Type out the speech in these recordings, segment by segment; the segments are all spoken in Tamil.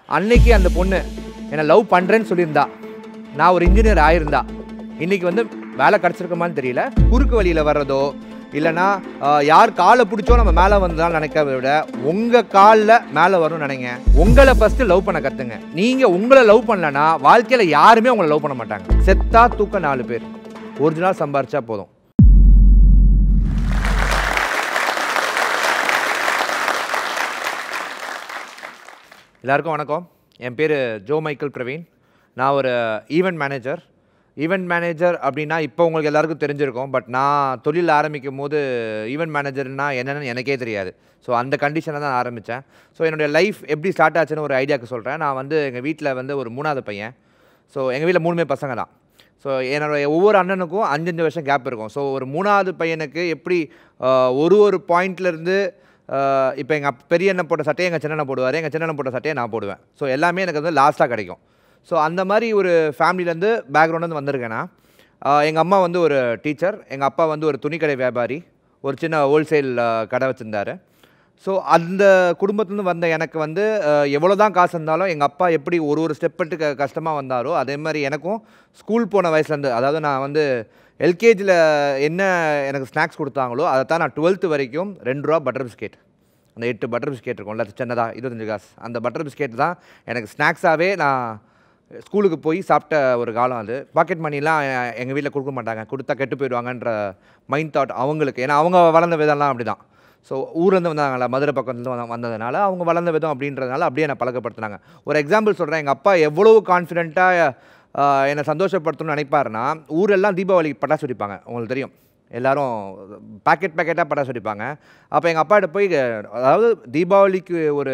அன்னைக்கு அந்த பொண்ணு என்னை லவ் பண்ணுறேன்னு சொல்லியிருந்தா, நான் ஒரு இன்ஜினியர் ஆயிருந்தா, இன்றைக்கி வந்து வேலை கிடச்சிருக்கமான்னு தெரியல. குறுக்கு வழியில் வர்றதோ இல்லைனா யார் காலை பிடிச்சோ நம்ம மேலே வந்ததால் நினைக்கிறத விட உங்கள் காலில் மேலே வரும்னு நினைங்க. உங்களை ஃபஸ்ட்டு லவ் பண்ண கற்றுங்க. நீங்கள் உங்களை லவ் பண்ணலன்னா வாழ்க்கையில் யாருமே உங்களை லவ் பண்ண மாட்டாங்க. செத்தா தூக்க 4 பேர், ஒரிஜினல் சம்பாரிச்சா போதும். எல்லாருக்கும் வணக்கம். என் பேர் ஜோ மைக்கேல் பிரவீன். நான் ஒரு ஈவெண்ட் மேனேஜர். ஈவெண்ட் மேனேஜர் அப்படின்னா இப்போ உங்களுக்கு எல்லாருக்கும் தெரிஞ்சிருக்கும். பட் நான் தொழில் ஆரம்பிக்கும் போது ஈவெண்ட் மேனேஜர்னால் என்னென்னு எனக்கே தெரியாது. ஸோ அந்த கண்டிஷனில் தான் ஆரம்பித்தேன். ஸோ என்னுடைய லைஃப் எப்படி ஸ்டார்ட் ஆச்சுன்னு ஒரு ஐடியாவுக்கு சொல்கிறேன். நான் வந்து எங்கள் வீட்டில் வந்து ஒரு 3வது பையன். ஸோ எங்கள் வீட்டில் 3மே பசங்க தான். ஸோ என்னுடைய ஒவ்வொரு அண்ணனுக்கும் 5-5 வருஷம் கேப் இருக்கும். ஸோ ஒரு 3வது பையனுக்கு எப்படி ஒரு பாயிண்ட்லேருந்து இப்போ எங்கள் பெரிய அண்ணன் போட்ட சட்டையை எங்கள் சின்ன போடுவார், எங்கள் சின்ன போட்ட சட்டையை நான் போடுவேன். ஸோ எல்லாமே எனக்கு வந்து லாஸ்ட்டாக கிடைக்கும். ஸோ அந்த மாதிரி ஒரு ஃபேமிலியிலேருந்து பேக்ரவுண்ட்லேருந்து வந்திருக்கேன்னா, எங்கள் அம்மா வந்து ஒரு டீச்சர், எங்கள் அப்பா வந்து ஒரு துணிக்கடை வியாபாரி, ஒரு சின்ன ஹோல்சேல் கடை வச்சுருந்தார். ஸோ அந்த குடும்பத்துலேருந்து வந்த எனக்கு வந்து எவ்வளோ தான் காசு இருந்தாலும் எங்கள் அப்பா எப்படி ஒரு ஸ்டெப்பட்டு கஷ்டமாக வந்தாரோ அதே மாதிரி எனக்கும் ஸ்கூல் போன வயசுலேருந்து, அதாவது நான் வந்து எல்கேஜியில் என்ன எனக்கு ஸ்நாக்ஸ் கொடுத்தாங்களோ அதை தான் நான் 12th வரைக்கும் 2 ரூபா பட்டர் பிஸ்கெட், அந்த 8 பட்டர் பிஸ்கெட் இருக்கும்ல சின்னதாக 25 காசு, அந்த பட்டர் பிஸ்கெட் தான் எனக்கு ஸ்நாக்ஸாகவே நான் ஸ்கூலுக்கு போய் சாப்பிட்ட ஒரு காலம். அது பாக்கெட் மணிலாம் எங்கள் வீட்டில் கொடுக்க மாட்டாங்க, கொடுத்தா கெட்டு போயிடுவாங்கன்ற மைண்ட் தாட் அவங்களுக்கு. ஏன்னா அவங்க வளர்ந்த விதம்லாம் அப்படி தான். ஸோ ஊர்லேருந்து வந்தாங்களா, மதுரை பக்கத்துலேருந்து வந்ததுனால அவங்க வளர்ந்த விதம் அப்படின்றதுனால அப்படியே என்னை பழக்கப்படுத்தினாங்க. ஒரு எக்ஸாம்பிள் சொல்கிறேன். எங்கள் அப்பா எவ்வளோ கான்ஃபிடென்ட்டாக என்னை சந்தோஷப்படுத்தணும்னு நினைப்பாருன்னா, ஊரெல்லாம் தீபாவளிக்கு பட்டாசு வெடிப்பாங்க, உங்களுக்கு தெரியும். எல்லோரும் பேக்கெட்டாக பட்டாசு வெடிப்பாங்க. அப்போ எங்கள் அப்பாட்ட போய், அதாவது தீபாவளிக்கு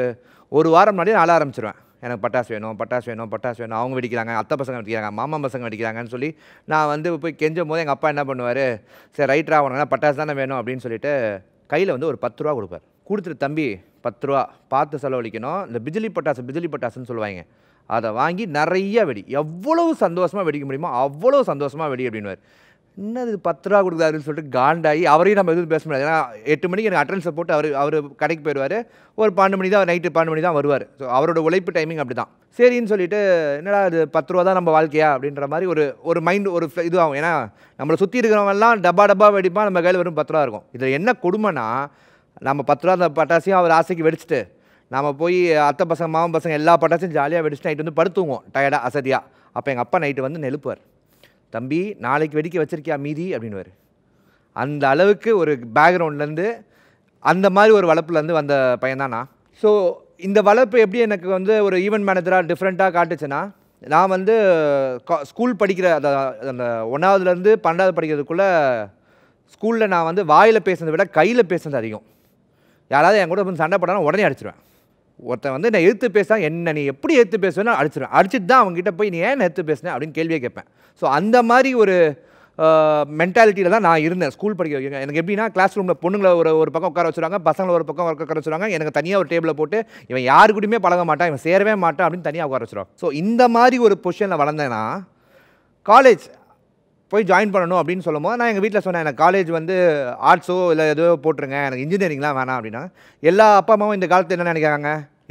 ஒரு வாரம் முன்னாடி நான் ஆரம்பிச்சிருவேன். எனக்கு பட்டாசு வேணும், பட்டாசு வேணும், பட்டாசு வேணும். அவங்க வெடிக்கிறாங்க, அத்தை பசங்க வெடிக்கிறாங்க, மாமா பசங்க வெடிக்கிறாங்கன்னு சொல்லி நான் வந்து போய் கெஞ்சும் போது எங்கள் அப்பா என்ன பண்ணுவார், சரி ரைட்டராக ஆகணும்னா பட்டாசு தானே வேணும் அப்படின்னு சொல்லிட்டு கையில் வந்து ஒரு 10 ரூபா கொடுப்பார். கொடுத்துட்டு, தம்பி 10 ரூபா பார்த்து செலவழிக்கணும், இந்த பிஜிலி பட்டாசுன்னு சொல்லுவாங்க, அதை வாங்கி நிறைய வெடி, எவ்வளவு சந்தோஷமாக வெடிக்க முடியுமோ அவ்வளோ சந்தோஷமாக வெடி அப்படின்வார். என்னது 10 ரூபா கொடுக்குறாருன்னு சொல்லிட்டு காண்டாகி அவரையும் நம்ம எதுவும் பேச முடியாது. ஏன்னா 8 மணிக்கு எனக்கு அட்டெண்டன்ஸை போட்டு அவர் கடைக்கு போயிடுவார். ஒரு 12 மணி தான், நைட்டு 12 மணி தான் வருவார். ஸோ அவரோட உழைப்பு டைமிங் அப்படி தான். சரின்னு சொல்லிட்டு, என்னடா அது 10 ரூபா தான் நம்ம வாழ்க்கையா அப்படின்ற மாதிரி ஒரு மைண்ட் ஒரு இது ஆகும். ஏன்னா நம்மளை சுற்றி இருக்கிறவங்கலாம் டப்பா வெடிப்பான், நம்ம கையில் வெறும் 10 ரூபா இருக்கும். இதில் என்ன கொடுமைன்னா, நம்ம 10 ரூபா அந்த பட்டாசையும் அவர் ஆசைக்கு வெடிச்சிட்டு நம்ம போய் அத்தை பசங்க மாமன் பசங்க எல்லா பட்டாசையும் ஜாலியாக வெடிச்சுட்டு நைட்டு வந்து படுத்துவோம் டயர்டாக அசதியாக. அப்போ எங்கள் அப்பா நைட்டு வந்து நெழுப்புவார், தம்பி நாளைக்கு வெடிக்க வச்சிருக்கியா மீதி அப்படின்வார். அந்த அளவுக்கு ஒரு பேக்ரவுண்ட்லேருந்து, அந்த மாதிரி ஒரு வளர்ப்புலேருந்து வந்த பையன் தான் நான். ஸோ இந்த வளர்ப்பு எப்படி எனக்கு வந்து ஒரு ஈவெண்ட் மேனேஜராக டிஃப்ரெண்ட்டாக காட்டுச்சுன்னா, நான் வந்து ஸ்கூல் படிக்கிற அந்த 1வதுலேருந்து 12வது படிக்கிறதுக்குள்ளே ஸ்கூலில் நான் வந்து வாயில் பேசுனதை விட கையில் பேசுனது அதிகம். யாராவது என் கூட வந்து சண்டை போட்டாலும் உடனே அடிச்சிடுவேன். ஒருத்தன் வந்து நான் எதிர்த்து பேச, என்ன நீ எப்படி எதிர்த்து பேசுவேன்னு அடிச்சிடுவேன். அடிச்சுட்டு தான் அவங்ககிட்ட போய் நீ ஏன் எதிர்த்து பேசுனேன் அப்படின்னு கேள்வியே கேட்பேன். ஸோ அந்த மாதிரி ஒரு மென்டாலிட்டியில் தான் நான் இருந்தேன் ஸ்கூல் படிக்க வைக்க. எனக்கு எப்படின்னா, கிளாஸ் ரூமில் பொண்ணுங்களை ஒரு பக்கம் உட்கார வச்சுருவாங்க, பசங்களை ஒரு பக்கம் உட்கார வச்சுருவாங்க. எனக்கு தனியாக ஒரு டேபிளில் போட்டு இவன் யாரு கூடயுமே பழக மாட்டான், இவன் சேரவே மாட்டான் அப்படின்னு தனியாக உட்கார வச்சுருவாங்க. ஸோ இந்த மாதிரி ஒரு பொசிஷனில் வளர்ந்தேன்னா, காலேஜ் போய் ஜாயின் பண்ணணும் அப்படின்னு சொல்லும்போது நான் எங்கள் வீட்டில் சொன்னேன், எனக்கு காலேஜ் வந்து ஆர்ட்ஸோ இல்லை ஏதோ போட்டுருங்க, எனக்கு இன்ஜினியரிங்லாம் வேணாம் அப்படின்னா. எல்லா அப்பா அம்மாவும் இந்த காலத்தில் என்ன நினைக்கிறாங்க,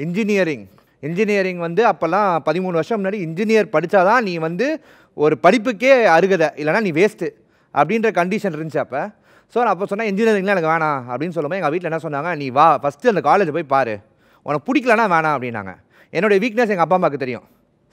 இன்ஜினியரிங் வந்து அப்போல்லாம் 13 வருஷம் முன்னாடி இன்ஜினியர் படித்தாதான் நீ வந்து ஒரு படிப்புக்கே அருகதை, இல்லைனா நீ வேஸ்ட்டு அப்படின்ற கண்டிஷன் இருந்துச்சு அப்போ. ஸோ நான் அப்போ சொன்னேன், இன்ஜினியரிங்லாம் எனக்கு வேணாம் அப்படின்னு சொல்லும்போது எங்கள் வீட்டில் என்ன சொன்னாங்க, நீ வா ஃபஸ்ட்டு அந்த காலேஜ் போய் பாரு, உனக்கு பிடிக்கலன்னா வேணாம் அப்படின்னாங்க. என்னுடைய வீக்னஸ் எங்கள் அப்பா அம்மாவுக்கு தெரியும்,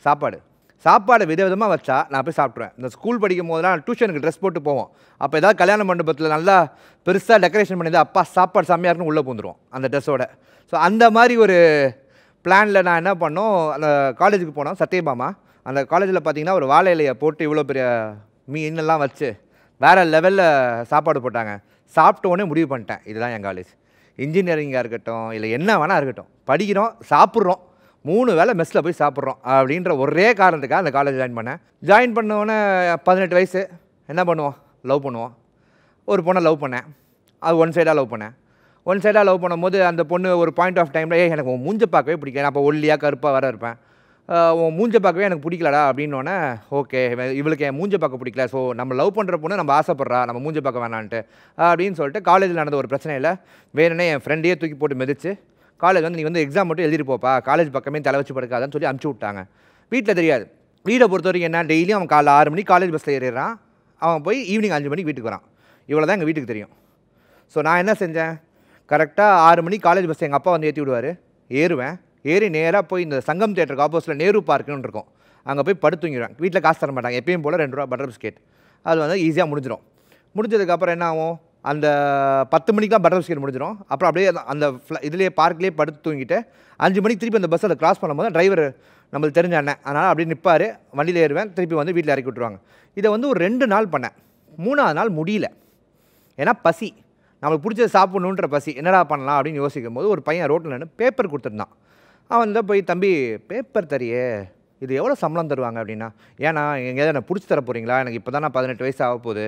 சாப்பாடு விதவிதமாக வச்சா நான் போய் சாப்பிட்ருவேன். இந்த ஸ்கூல் படிக்கும் போதெல்லாம் டியூஷனுக்கு ட்ரெஸ் போட்டு போவோம். அப்போ ஏதாவது கல்யாண மண்டபத்தில் நல்லா பெருசாக டெக்கரேஷன் பண்ணியிருந்தா அப்பா சாப்பாடு செம்மையாக இருக்குன்னு உள்ளே பூந்துருவோம் அந்த ட்ரெஸ்ஸோட. ஸோ அந்த மாதிரி ஒரு பிளானில் நான் என்ன பண்ணோம், அந்த காலேஜுக்கு போனோம். சத்யபாமா அந்த காலேஜில் பார்த்தீங்கன்னா ஒரு வாழை இலையை போட்டு இவ்வளோ பெரிய மீனெல்லாம் வச்சு வேறு லெவலில் சாப்பாடு போட்டாங்க. சாப்பிட்ட உடனே முடிவு பண்ணிட்டேன், இதுதான் என் காலேஜ். இன்ஜினியரிங்காக இருக்கட்டும் இல்லை என்ன வேணால் இருக்கட்டும், படிக்கிறோம், சாப்பிட்றோம், 3 வேளை மெஸ்ஸில் போய் சாப்பிட்றோம் அப்படின்ற ஒரே காரணத்துக்காக அந்த காலேஜ் ஜாயின் பண்ணோன்னே 18 வயசு என்ன பண்ணுவோம், லவ் பண்ணுவோம். ஒரு பொண்ணை லவ் பண்ணேன், அது ஒன் சைடாக லவ் பண்ணும்போது அந்த பொண்ணு ஒரு பாயிண்ட் ஆஃப் டைமில், எனக்கு உன் மூஞ்ச பார்க்கவே பிடிக்கல, நான் அப்போ ஒல்லியாக கருப்பாக வர இருப்பேன், உன் மூஞ்ச பார்க்கவே எனக்கு பிடிக்கலடா அப்படின்னோடனே, ஓகே இவளுக்கு என் மூஞ்ச பார்க்க பிடிக்கல, ஸோ நம்ம லவ் பண்ணுற பொண்ணு நம்ம ஆசைப்படுறா, நம்ம மூஞ்ச பார்க்க வேணான்ட்டு அப்படின்னு சொல்லிட்டு காலேஜில் நடந்த ஒரு பிரச்சனையில் வேணுன்னே என் ஃப்ரெண்டையே தூக்கி போட்டு மிதிச்சு காலேஜ் வந்து நீ வந்து எக்ஸாம் மட்டும் எழுதிட்டு போப்பா, காலேஜ் பக்கமே தலை வச்சு படுக்காதான்னு சொல்லி அனுப்பிச்சி விட்டாங்க. வீட்டில் தெரியாது. வீடை பொறுத்த வரைக்கும் என்ன, டெய்லியும் அவன் காலைல 6 மணிக்கு காலேஜ் பஸ்ஸில் ஏறிடுறான், அவன் போய் ஈவினிங் 5 மணிக்கு வீட்டுக்கு வரான். இவ்வளோ தான் எங்கள் வீட்டுக்கு தெரியும். ஸோ நான் என்ன செஞ்சேன், கரெக்டாக 6 மணிக்கு காலேஜ் பஸ் எங்கள் அப்பா வந்து ஏற்றி விடுவார், ஏறுவேன், ஏறி நேராக போய் இந்த சங்கம் தேட்டருக்கு ஆப்போசிட்டில் நேரு பார்க்குன்னு இருக்கும், அங்கே போய் படுத்து தூங்கிடுவேன். வீட்டில் காசு தர மாட்டாங்க, எப்பயும் போல் 2 ரூபா பட்டர் பிஸ்கெட், அது வந்து ஈஸியாக முடிஞ்சிடும். முடிஞ்சதுக்கப்புறம் என்ன ஆகும், அந்த 10 மணிக்கெலாம் பட்டர் பிஸ்கெட் முடிஞ்சிடும். அப்புறம் அப்படியே அந்த இதுலேயே பார்க்லேயே படுத்து தூங்கிட்டு 5 மணிக்கு திருப்பி அந்த பஸ் அதை கிராஸ் பண்ணும்போது டிரைவர் நம்மளுக்கு தெரிஞ்ச அண்ணன், அதனால் அப்படியே நிற்பார், வண்டியில் ஏறுவேன், திருப்பி வந்து வீட்டில் இறக்கி விட்ருவாங்க. இதை வந்து ஒரு 2 நாள் பண்ணேன். 3ஆவது நாள் முடியல, ஏன்னா பசி, நம்மளுக்கு பிடிச்சது சாப்பிட்ணுன்ற பசி. என்னடா பண்ணலாம் அப்படின்னு யோசிக்கும் போது ஒரு பையன் ரோட்டில் நின்று பேப்பர் கொடுத்துருந்தான். அவன் தான் போய், தம்பி பேப்பர் தரியே, இது எவ்வளோ சம்பளம் தருவாங்க அப்படின்னா, ஏன்னா எங்கேயாவது என்ன பிடிச்சி தர போகிறீங்களா, எனக்கு இப்போ தான் நான் 18 வயசு ஆக போகுது,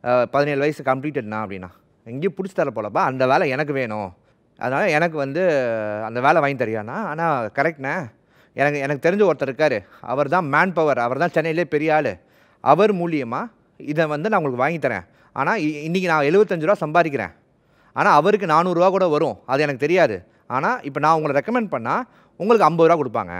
17 வயசு கம்ப்ளீட்டட்னா அப்படின்னா, எங்கேயும் பிடிச்சி தர போலப்பா, அந்த வேலை எனக்கு வேணும், அதனால் எனக்கு வந்து அந்த வேலை வாங்கி தரியாண்ணா. ஆனால் கரெக்ட்ண்ணே, எனக்கு தெரிஞ்ச ஒருத்தர் இருக்கார், அவர் தான் மேன் பவர், அவர் தான் சென்னையிலே பெரிய ஆள், அவர் மூலியமாக இதை வந்து நான் உங்களுக்கு வாங்கி தரேன். ஆனால் இன்றைக்கி நான் 75 ரூபா சம்பாதிக்கிறேன், ஆனால் அவருக்கு 400 ரூபா கூட வரும், அது எனக்கு தெரியாது. ஆனால் இப்போ நான் உங்களை ரெக்கமெண்ட் பண்ணால் உங்களுக்கு 50 ரூபா கொடுப்பாங்க,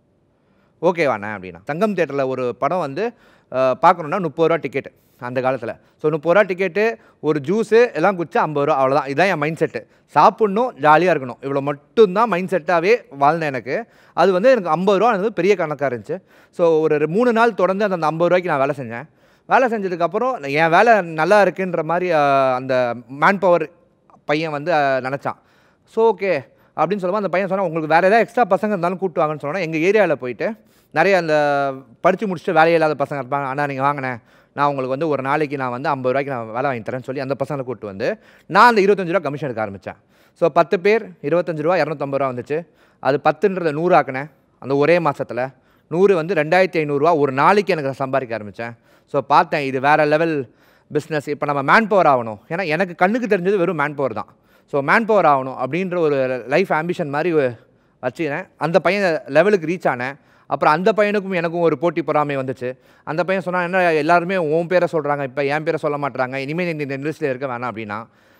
ஓகேவாண்ணே அப்படின்னா. சங்கம் தேட்டரில் ஒரு படம் வந்து பார்க்கணுன்னா 30 ரூபா டிக்கெட்டு அந்த காலத்தில். ஸோ 30 ரூபா டிக்கெட்டு, ஒரு ஜூஸு எல்லாம் குடிச்சா 50 ரூபா, அவ்வளோதான். இதுதான் என் மைண்ட் செட்டு. சாப்பிட்ணும், ஜாலியாக இருக்கணும், இவ்வளோ மட்டும்தான் மைண்ட் செட்டாகவே வாழ்ந்தேன். எனக்கு அது வந்து எனக்கு 50 ரூபா வந்து பெரிய கணக்காக இருந்துச்சு. ஸோ ஒரு 3 நாள் தொடர்ந்து அந்த 50 ரூபாய்க்கு நான் வேலை செஞ்சேன். வேலை செஞ்சதுக்கப்புறம் என் வேலை நல்லா இருக்குன்ற மாதிரி அந்த மேன் பவர் பையன் வந்து நினச்சான். ஸோ ஓகே அப்படின்னு சொல்லும்போது அந்த பையன் சொன்னால், உங்களுக்கு வேறு ஏதாவது எக்ஸ்ட்ரா பசங்க இருந்தாலும் கூப்பிட்டு வாங்கன்னு சொன்னால், எங்கள் ஏரியாவில் போயிட்டு நிறைய அந்த படித்து முடிச்சுட்டு வேலையே இல்லாத பசங்க இருப்பாங்க, ஆனால் நீங்கள் வாங்கினேன், நான் உங்களுக்கு வந்து ஒரு நாளைக்கு நான் வந்து 50 ரூபாய்க்கு நான் வேலை வாங்கி தரேன்னு சொல்லி அந்த பசங்களை கூப்பிட்டு வந்து நான் அந்த 25 ரூபா கமிஷன் எடுக்க ஆரம்பித்தேன். ஸோ 10 பேர் 25 ரூபா, 250 ரூபா வந்துச்சு. அது 10ன்றதை 100 ஆக்கினேன். அந்த ஒரே மாதத்தில் 100 வந்து 2500 ரூபா ஒரு நாளைக்கு எனக்கு நான் சம்பாதிக்க ஆரம்பித்தேன். ஸோ பார்த்தேன், இது வேறு லெவல் பிஸ்னஸ். இப்போ நம்ம மேன் பவர் ஆகணும், ஏன்னா எனக்கு கண்ணுக்கு தெரிஞ்சது வெறும் மேன் பவர் தான். ஸோ மேன் பவர் ஆகணும் அப்படின்ற ஒரு லைஃப் ஆம்பிஷன் மாதிரி வச்சுக்கிறேன். அந்த பையன் லெவலுக்கு ரீச் ஆனேன். அப்புறம் அந்த பையனுக்கும் எனக்கும் ஒரு போட்டி பொறாமை வந்துச்சு. அந்த பையன் சொன்னால், என்ன எல்லாருமே உன் பேரை சொல்கிறாங்க, இப்போ என் பேரை சொல்ல மாட்டுறாங்க, இனிமேல் இந்த இண்டஸ்ட்ரியில் இருக்க வேணாம் அப்படின்னா.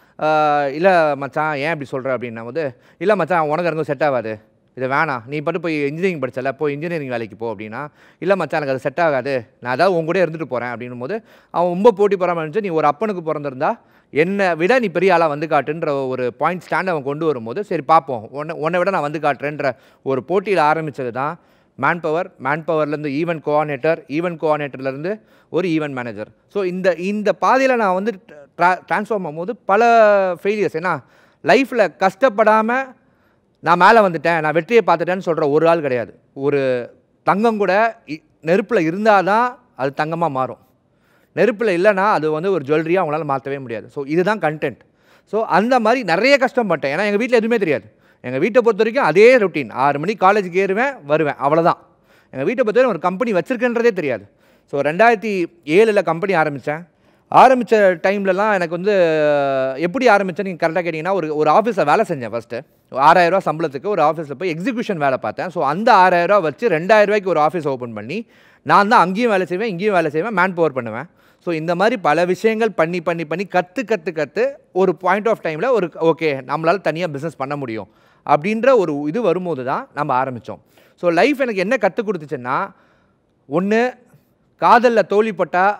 இல்லை மச்சான், ஏன் இப்படி சொல்கிற அப்படின்னா போது, இல்லை மச்சான் உனக்கு எனக்கு செட் ஆகாது, இது வேணாம், நீ பாட்டு போய் இன்ஜினியரிங் படிச்சல, போய் இன்ஜினியரிங் வேலைக்கு போ அப்படின்னா. இல்லை மச்சான் எனக்கு அது செட் ஆகாது, நான் அதாவது உங்க கூட இருந்துட்டு போகிறேன் அப்படின்னும் போது அவன் ரொம்ப போட்டி பொறாமல் இருந்துச்சு. நீ ஒரு அப்பனுக்கு பிறந்திருந்தா என்னை விட நீ பெரிய ஆளாக வந்து காட்டுன்ற ஒரு பாயிண்ட் ஸ்டாண்ட் அவன் கொண்டு வரும்போது, சரி பார்ப்போம், உன்னை விட நான் வந்து காட்டுறேன்ற ஒரு போட்டியில் ஆரம்பித்தது தான் மேன் பவர். மேன் பவர்லேருந்து ஈவென்ட் கோஆர்டினேட்டர், ஈவென்ட் கோஆர்டினேட்டர்லேருந்து ஒரு ஈவென்ட் மேனேஜர். ஸோ இந்த பாதையில் நான் வந்து ட்ரான்ஸ்ஃபார்ம் ஆகும்போது பல ஃபெயிலியர்ஸ். ஏன்னா லைஃப்பில் கஷ்டப்படாமல் நான் மேலே வந்துட்டேன், நான் வெற்றியை பார்த்துட்டேன்னு சொல்கிற ஒரு ஆள் கிடையாது. ஒரு தங்கம் கூட நெருப்பில் இருந்தால் தான் அது தங்கமாக மாறும், நெருப்பில் இல்லைனா அது வந்து ஒரு ஜுவல்லரியாக அவங்களால மாற்றவே முடியாது. ஸோ இதுதான் கண்டென்ட். ஸோ அந்த மாதிரி நிறைய கஷ்டப்பட்டேன். ஏன்னா எங்கள் வீட்டில் எதுவுமே தெரியாது. எங்கள் வீட்டை பொறுத்த வரைக்கும் அதே ரொட்டீன், 6 மணிக்கு காலேஜுக்கு ஏறுவேன், வருவேன், அவ்வளோதான். எங்கள் வீட்டை பொறுத்த வரைக்கும் ஒரு கம்பெனி வச்சுருக்கேன்றதே தெரியாது. ஸோ 2007 கம்பெனி ஆரம்பித்த டைம்லலாம் எனக்கு வந்து எப்படி ஆரம்பித்தேன்னு நீங்கள் கரெக்டாக கேட்டிங்கன்னா, ஒரு ஆஃபீஸில் வேலை செஞ்சேன். ஃபஸ்ட்டு 6000 ரூபா சம்பளத்துக்கு ஒரு ஆஃபீஸில் போய் எக்ஸிக்யூஷன் வேலை பார்த்தேன். ஸோ அந்த 6000 ரூபா வச்சு 2000 ரூபாய்க்கு ஒரு ஆஃபீஸ் ஓப்பன் பண்ணி நான் தான் அங்கேயும் வேலை செய்வேன், இங்கேயும் வேலை செய்வேன், மேன் பவர் பண்ணுவேன். ஸோ இந்த மாதிரி பல விஷயங்கள் பண்ணி கற்று ஒரு பாயிண்ட் ஆஃப் டைமில் ஒரு ஓகே நம்மளால் தனியாக பிஸ்னஸ் பண்ண முடியும் அப்படின்ற ஒரு இது வரும்போது தான் நம்ம ஆரம்பித்தோம். ஸோ லைஃப் எனக்கு என்ன கற்றுக் கொடுத்துச்சுன்னா, ஒன்று காதலில் தோல்விப்பட்டால்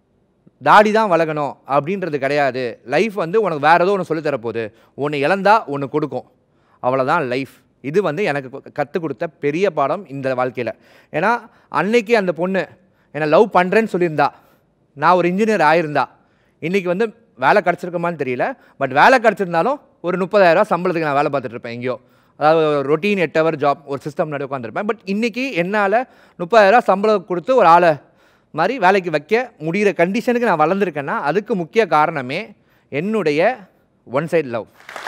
தாடி தான் வளகணும் அப்படின்றது கிடையாது. லைஃப் வந்து உனக்கு வேறு ஏதோ ஒன்று சொல்லித்தரப்போகுது, ஒன்று இழந்தா ஒன்று கொடுக்கும், அவ்வளோதான் லைஃப். இது வந்து எனக்கு கற்றுக் கொடுத்த பெரிய பாடம் இந்த வாழ்க்கையில். ஏன்னா அன்னைக்கு அந்த பொண்ணு என்னை லவ் பண்ணுறேன்னு சொல்லியிருந்தா, நான் ஒரு இன்ஜினியர் ஆகியிருந்தா இன்றைக்கி வந்து வேலை கிடச்சிருக்குமான்னு தெரியல, பட் வேலை கிடச்சிருந்தாலும் ஒரு 30,000 ரூபா சம்பளத்துக்கு நான் வேலை பார்த்துட்ருப்பேன் எங்கேயோ. அதாவது ரொட்டீன் 8 ஹவர் ஜாப், ஒரு சிஸ்டம் நடு உட்காந்துருப்பேன். பட் இன்றைக்கி என்னால் 30,000 ரூபா சம்பளம் கொடுத்து ஒரு ஆளை மாதிரி வேலைக்கு வைக்க முடிகிற கண்டிஷனுக்கு நான் வளர்ந்துருக்கேன்னா அதுக்கு முக்கிய காரணமே என்னுடைய ஒன் சைடு லவ்.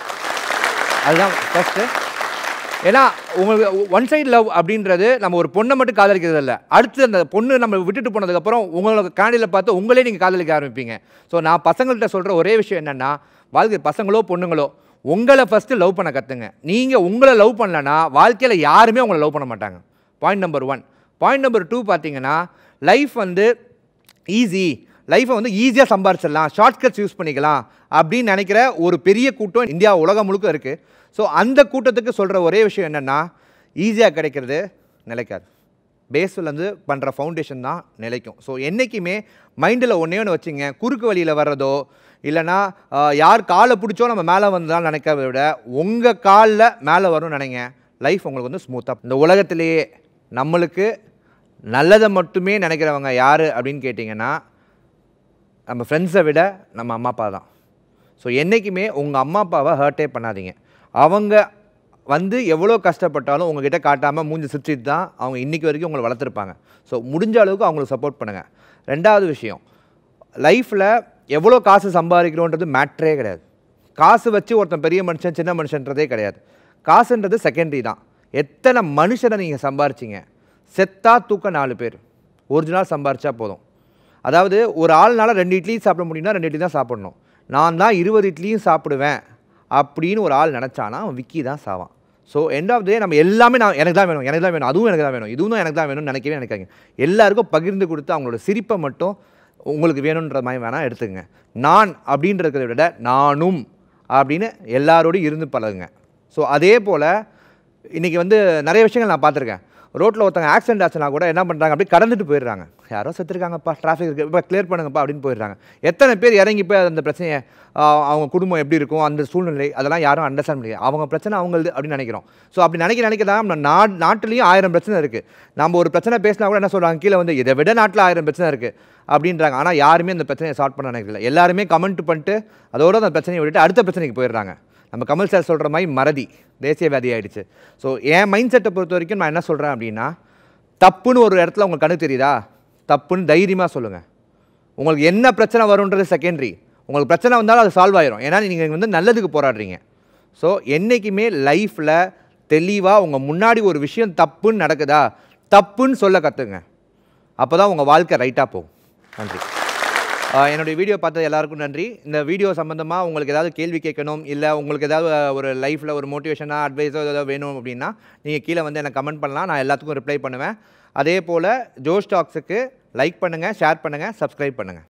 அதுதான் ஃபஸ்ட்டு. ஏன்னா உங்களுக்கு ஒன் சைடு லவ் அப்படின்றது நம்ம ஒரு பொண்ணை மட்டும் காதலிக்கிறது இல்லை, அடுத்து அந்த பொண்ணு நம்ம விட்டுட்டு போனதுக்கப்புறம் உங்களுக்கு காணியில் பார்த்து உங்களே நீங்கள் காதலிக்க ஆரம்பிப்பீங்க. ஸோ நான் பசங்கள்கிட்ட சொல்கிற ஒரே விஷயம் என்னென்னா, வாழ்க்கை பசங்களோ பொண்ணுங்களோ உங்களை ஃபஸ்ட்டு லவ் பண்ண கற்றுங்க. நீங்கள் உங்களை லவ் பண்ணலன்னா வாழ்க்கையில் யாருமே உங்களை லவ் பண்ண மாட்டாங்க. Point number 1. பாயிண்ட் நம்பர் 2 பார்த்தீங்கன்னா, லைஃப் வந்து ஈஸி, லைஃப்பை வந்து ஈஸியாக சம்பாரிச்சிடலாம், ஷார்ட்கட்ஸ் யூஸ் பண்ணிக்கலாம் அப்படின்னு நினைக்கிற ஒரு பெரிய கூட்டம் இந்தியா உலகம் முழுக்க இருக்குது. ஸோ அந்த கூட்டத்துக்கு சொல்கிற ஒரே விஷயம் என்னென்னா, ஈஸியாக கிடைக்கிறது நிலைக்காது. பேஸ்லேருந்து பண்ணுற ஃபவுண்டேஷன் தான் நிலைக்கும். ஸோ என்றைக்குமே மைண்டில் ஒன்றே ஒன்று வச்சுங்க, குறுக்கு வழியில் வர்றதோ இல்லைனா யார் காலை பிடிச்சோ நம்ம மேலே வந்தாலும் நினைக்கிறத விட உங்கள் காலில் மேலே வரும்னு நினைங்க. லைஃப் உங்களுக்கு வந்து ஸ்மூத்தாக. இந்த உலகத்திலேயே நம்மளுக்கு நல்லதை மட்டுமே நினைக்கிறவங்க யார் அப்படின்னு கேட்டிங்கன்னா, நம்ம ஃப்ரெண்ட்ஸை விட நம்ம அம்மா அப்பா தான். ஸோ என்றைக்குமே உங்கள் அம்மா அப்பாவை ஹர்ட்டே பண்ணாதீங்க. அவங்க வந்து எவ்வளோ கஷ்டப்பட்டாலும் உங்ககிட்ட காட்டாமல் மூஞ்சி சிரிச்சிட்டு தான் அவங்க இன்றைக்கி வரைக்கும் உங்களை வளர்த்துருப்பாங்க. ஸோ முடிஞ்ச அளவுக்கு அவங்களுக்கு சப்போர்ட் பண்ணுங்கள். ரெண்டாவது விஷயம், லைஃப்பில் எவ்வளோ காசு சம்பாதிக்கிறோன்றது மேட்ரே கிடையாது. காசு வச்சு ஒருத்தன் பெரிய மனுஷன் சின்ன மனுஷன்றதே கிடையாது. காசுன்றது செகண்டரி தான். எத்தனை மனுஷனை நீங்கள் சம்பாரிச்சிங்க, செத்தா தூக்க 4 பேர், ஒரிஜினல் சம்பாரிச்சா போதும். அதாவது ஒரு ஆள்னால 2 இட்லி சாப்பிட முடியும்னா 2 இட்லி தான் சாப்பிடணும். நான் தான் 20 இட்லியும் சாப்பிடுவேன் அப்படின்னு ஒரு ஆள் நினச்சானா அவன் விக்கி தான் சாவான். ஸோ எண்ட் ஆஃப் டே நம்ம எல்லாமே எனக்கு தான் வேணும், எனக்கு தான் வேணும், அதுவும் எனக்கு தான் வேணும், இதுவும் எனக்கு தான் வேணும்னு நினைக்கவே நினைக்காங்க. எல்லாருக்கும் பகிர்ந்து கொடுத்து அவங்களோட சிரிப்பை மட்டும் உங்களுக்கு வேணுன்ற மாதிரி வேணால் எடுத்துக்கங்க. நான் அப்படின்றத விட நானும் அப்படின்னு எல்லாரோடையும் இருந்து பழகுங்க. ஸோ அதே போல் இன்றைக்கி வந்து நிறைய விஷயங்கள் நான் பார்த்துருக்கேன். ரோட்டில் ஒருத்தங்க ஆக்சிடென்ட் ஆச்சுன்னா கூட என்ன பண்ணுறாங்க, அப்படி கடந்துட்டு போயிடுறாங்க. யாரோ செத்துருக்காங்கப்பா, டிராஃபிக் இருக்குது, இப்போ கிளியர் பண்ணுங்கப்பா அப்படின்னு போயிடுறாங்க. எத்தனை பேர் இறங்கி போய் அந்த பிரச்சனையை அவங்க குடும்பம் எப்படி இருக்கும், அந்த சூழ்நிலை அதெல்லாம் யாரும் அண்டர்ஸ்டாண்ட் முடியாது. அவங்க பிரச்சனை அவங்களது அப்படின்னு நினைக்கிறோம். ஸோ அப்படி நினைக்க தான் நம்ம நாட்டிலையும் 1000 பிரச்சனை இருக்குது. நம்ம ஒரு பிரச்சனை பேசினா கூட என்ன சொல்கிறாங்க, கீழே வந்து இதை விட நாட்டில் 1000 பிரச்சனை இருக்குது அப்படின்றாங்க. ஆனால் யாருமே அந்த பிரச்சனையை சால்வ் பண்ண நினைக்கல. எல்லாருமே கமெண்ட் பண்ணிட்டு அதோட அந்த பிரச்சனையை விட்டுட்டு அடுத்த பிரச்சனைக்கு போயிடுறாங்க. நம்ம கமல் சார் சொல்கிற மாதிரி மறதி தேசிய வியாதி ஆகிடுச்சு. ஸோ என் மைண்ட் செட்டை பொறுத்த வரைக்கும் நான் என்ன சொல்கிறேன் அப்படின்னா, தப்புன்னு ஒரு இடத்துல உங்களுக்கு கணக்கு தெரியுதா, தப்புன்னு தைரியமாக சொல்லுங்கள். உங்களுக்கு என்ன பிரச்சனை வரும்ன்றது செகண்டரி. உங்களுக்கு பிரச்சனை வந்தாலும் அது சால்வ் ஆயிரும். ஏன்னா நீங்கள் வந்து நல்லதுக்கு போராடுறீங்க. ஸோ என்றைக்குமே லைஃப்பில் தெளிவாக உங்கள் முன்னாடி ஒரு விஷயம் தப்புன்னு நடக்குதா, தப்புன்னு சொல்ல கற்றுங்க. அப்போ தான் உங்கள் வாழ்க்கை ரைட்டாக போகும். நன்றி. என்னுடைய வீடியோ பார்த்தது எல்லாருக்கும் நன்றி. இந்த வீடியோ சம்மந்தமாக உங்களுக்கு ஏதாவது கேள்வி கேட்கணும், இல்லை உங்களுக்கு ஏதாவது ஒரு லைஃப்பில் ஒரு மோட்டிவேஷனாக அட்வைஸோ ஏதாவது வேணும் அப்படின்னா நீங்கள் கீழே வந்து எனக்கு கமெண்ட் பண்ணலாம். நான் எல்லாத்துக்கும் ரிப்ளை பண்ணுவேன். அதே போல் ஜோஷ் டாக்ஸுக்கு லைக் பண்ணுங்கள், ஷேர் பண்ணுங்கள், சப்ஸ்கிரைப் பண்ணுங்கள்.